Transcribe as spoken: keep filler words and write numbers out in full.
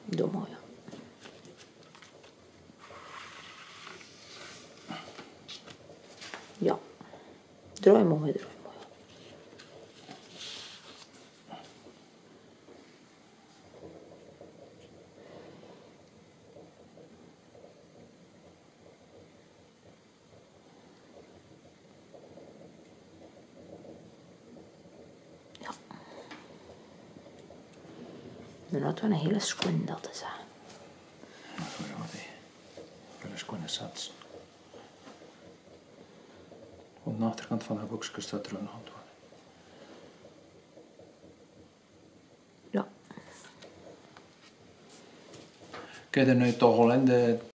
Doe mooi. Ja, draai mooi, draai mooi. Ja. Nu laten we een hele schoon dat is. Ja, die hele schone sats. Op de achterkant van haar boekje staat er een hand. Ja. Kun je er nu toch al in de